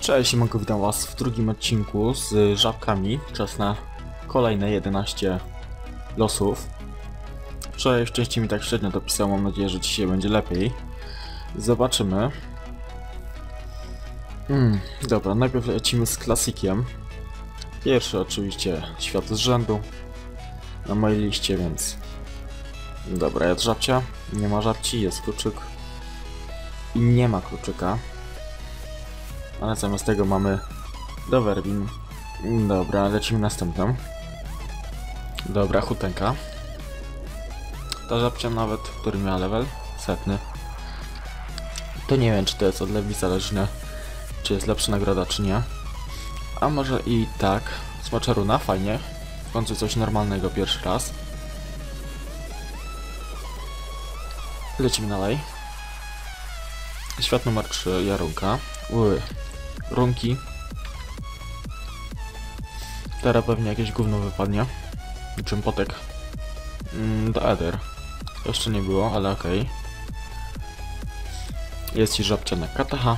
Cześć, siemanko, witam was w drugim odcinku z żabkami. Czas na kolejne 11 losów. Wczoraj szczęście mi tak średnio dopisało, mam nadzieję, że dzisiaj będzie lepiej. Zobaczymy. Dobra, najpierw lecimy z klasikiem. Pierwszy oczywiście świat z rzędu na mojej liście, więc... Dobra, jest żabcia, nie ma żabci, jest kluczyk i nie ma kluczyka. Ale zamiast tego mamy Dowerbin. Dobra, lecimy następną. Dobra, hutenka. Ta żabcia nawet, który miała level 100. To nie wiem, czy to jest od leveli zależne, czy jest lepsza nagroda, czy nie. A może i tak. Smocza runa, fajnie. W końcu coś normalnego pierwszy raz. Lecimy dalej. Świat numer 3, Jarunka. Runki. Teraz pewnie jakieś gówno wypadnie. Niczym potek. Do Eder. Jeszcze nie było, ale okej. Jest i żabcia na Kataha.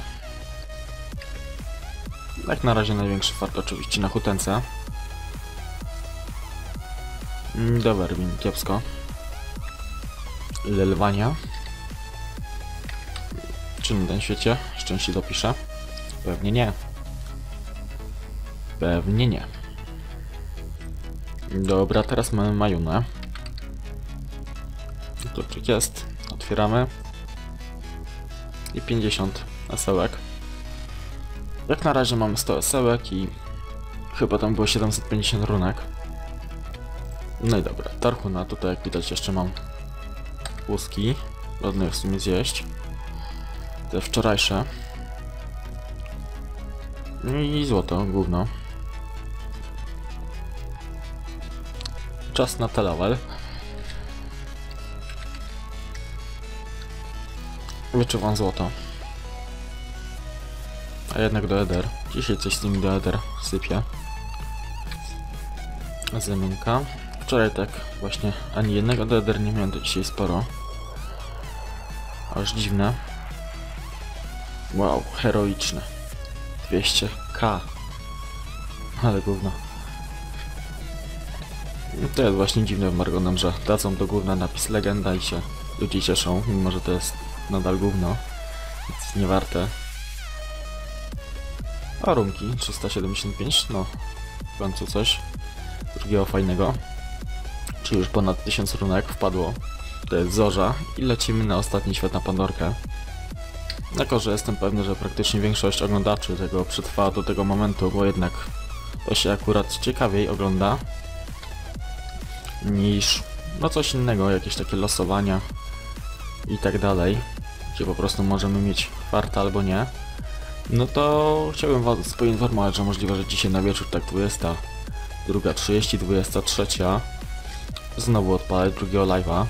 Jak na razie największy fart oczywiście na hutence. Dowerbin, kiepsko. Lelwania. Czy na tym świecie szczęście dopiszę? Pewnie nie. Pewnie nie. Dobra, teraz mamy Majunę. Kluczyk jest. Otwieramy. I 50 esełek. Jak na razie mamy 100 esełek i chyba tam było 750 runek. No i dobra, Tarhuna. Tutaj jak widać jeszcze mam łuski. Ładne w sumie zjeść. Te wczorajsze. I złoto, gówno. Czas na telawel. Wyczuwam złoto. A jednak do Eder. Dzisiaj coś z nimi do Eder sypie. Zamienka. Wczoraj tak właśnie ani jednego do Eder nie miałem, to dzisiaj sporo. Aż dziwne. Wow, heroiczne. 200k. Ale gówno. To jest właśnie dziwne w Margonem, że dadzą do gówna napis legenda i się ludzie cieszą, mimo że to jest nadal gówno. Więc nie warte. A runki 375, no w końcu coś drugiego fajnego. Czyli już ponad 1000 runek wpadło. To jest Zorza i lecimy na ostatni świat na Pandorkę. Jako że jestem pewny, że praktycznie większość oglądaczy tego przetrwała do tego momentu, bo jednak to się akurat ciekawiej ogląda niż no coś innego, jakieś takie losowania i tak dalej, gdzie po prostu możemy mieć farta albo nie. No to chciałbym was poinformować, że możliwe, że dzisiaj na wieczór tak 22:30, 23 znowu odpalać drugiego live'a.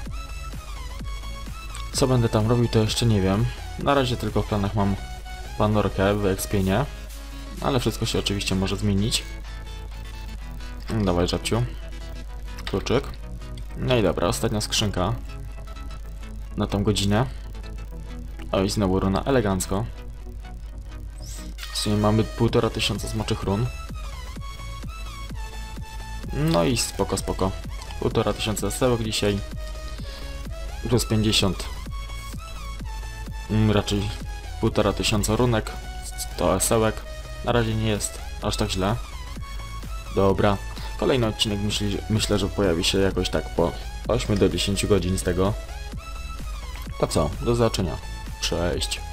Co będę tam robił, to jeszcze nie wiem. Na razie tylko w planach mam Pandorkę w ekspienie, ale wszystko się oczywiście może zmienić. Dawaj, żabciu. Kluczyk. No i dobra, ostatnia skrzynka na tą godzinę. O, i znowu runa, elegancko. W sumie mamy 1500 smoczych run. No i spoko, spoko. 1500 esełek dzisiaj. Plus 50. Raczej 1500 runek. 100 esełek. Na razie nie jest aż tak źle. Dobra. Kolejny odcinek myślę, że pojawi się jakoś tak po 8 do 10 godzin z tego. To co? Do zobaczenia. Cześć.